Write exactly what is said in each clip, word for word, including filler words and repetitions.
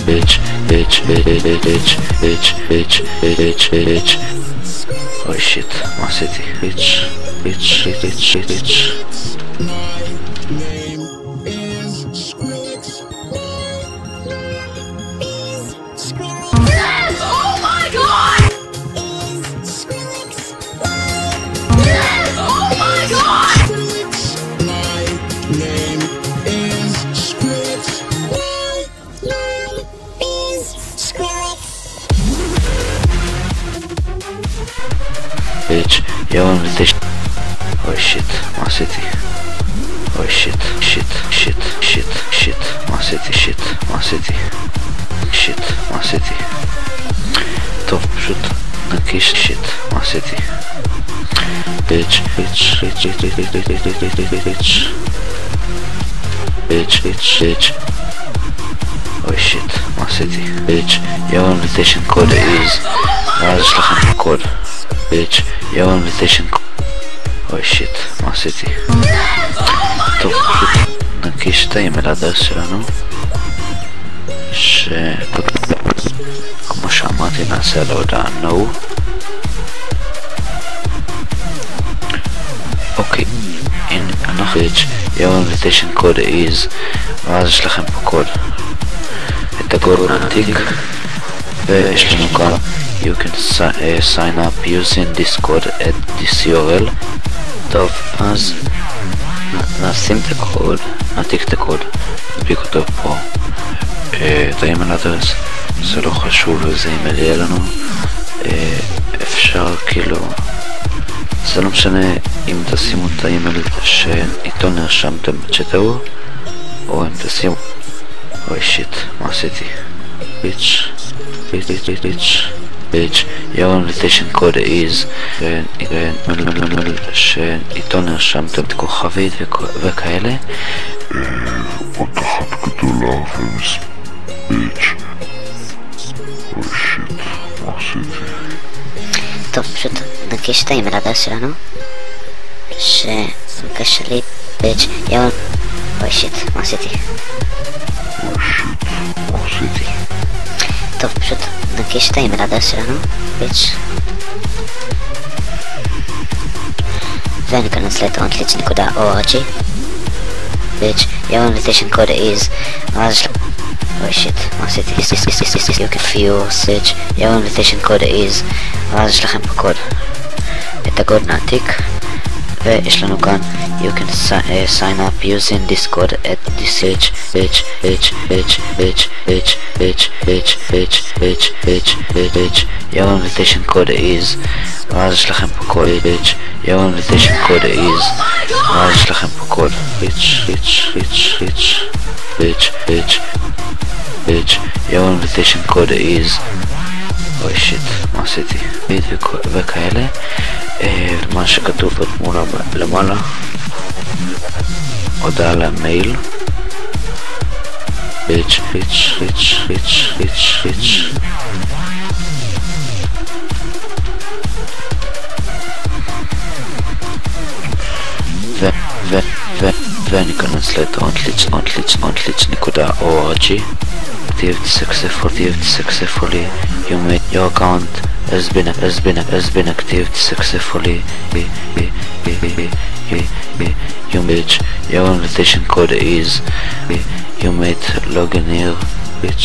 bitch, bitch, bitch, bitch, bitch, bitch, bitch, bitch. Oh shit, מה עשיתי? bitch, bitch, bitch, bitch. bitch, yo invitation. Oh shit, מה עשיתי? Oh shit, shit, shit, shit, shit, מה עשיתי? shit, מה עשיתי? shit, מה עשיתי? טוב, פשוט נקיש shit, מה עשיתי? bitch, bitch, bitch, bitch, bitch, bitch, bitch, bitch, bitch, bitch. Oh shit, מה עשיתי? bitch, yo invitation code is, ואז יש לכם קוד. bitch, your invitation. אוי שיט, מה עשיתי? טוב, פשוט נקיש את האימייל אדרס שלנו, ש... כמו שאמרתי, נעשה על ההודעה no. אוקיי, הנה, אנחנו bitch, your invitation code is, ואז יש לכם פה קוד. את הקוד נעתיק, ויש לנו כאן you can si uh, sign up using this code at this U R L. טוב, אז נשים את הקוד, נעתיק את הקוד, נדביק אותו פה, את האימייל אדרס, זה לא חשוב איזה אימייל יהיה לנו, אפשר כאילו, זה לא משנה אם תשימו את האימייל שאיתו נרשמתם בצ'טאו, או אם תשימו, אוי שיט, מה עשיתי? ביץ', ביץ', ביץ', ביץ'. bitch, your invitation code is, שאיתו נרשמתם את כוכבית וכאלה. פותחת גדולה ומס... bitch. אוי שיט, מה עשיתי? טוב, פשוט נקיש את האימייל אדרס שלנו, שמבקש לי bitch, your... אוי שיט, מה עשיתי? אוי שיט, מה עשיתי? טוב, פשוט נקיש את האימייל אדרס שלנו, ביץ', וניכנס ל-טרנטליץ' נקודה או אר ג'י, ביץ', your invitation code is, ואז יש... אוי שיט, מה עשיתי? you can view, search, your invitation code is, ואז יש לכם פה קוד. את הקוד נעתיק, ויש לנו כאן you can uh, sign up using this code at this page bitch bitch bitch bitch bitch bitch bitch bitch bitch bitch bitch your invitation code is, ואז יש לכם פה קוד bitch, your invitation code is, ואז יש לכם פה קוד bitch bitch bitch bitch bitch bitch bitch your invitation code is. אוי שיט, מה עשיתי? וכאלה, מה שכתוב בתמונה למעלה, הודעה למייל, ביץ' ביץ' ביץ' ביץ' ביץ' ביץ' ו ו ו וניכנס לטרנטליץ' טרנטליץ' טרנטליץ' נקודה או אר ג'י. Activity successful, activity successfully, you made your account has been has been has been activity successfully. You made your invitation code is, you made login here, bitch.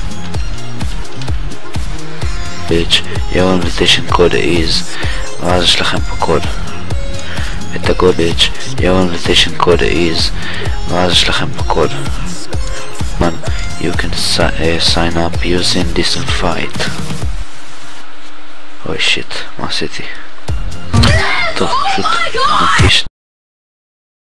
Bitch, your invitation code is, ואז יש לכם פה קוד. את הקוד bitch, your invitation code is, ואז יש לכם פה קוד. Man, you can si uh, sign up using this invite. Oh shit, מה עשיתי? טוב, פשוט נקיש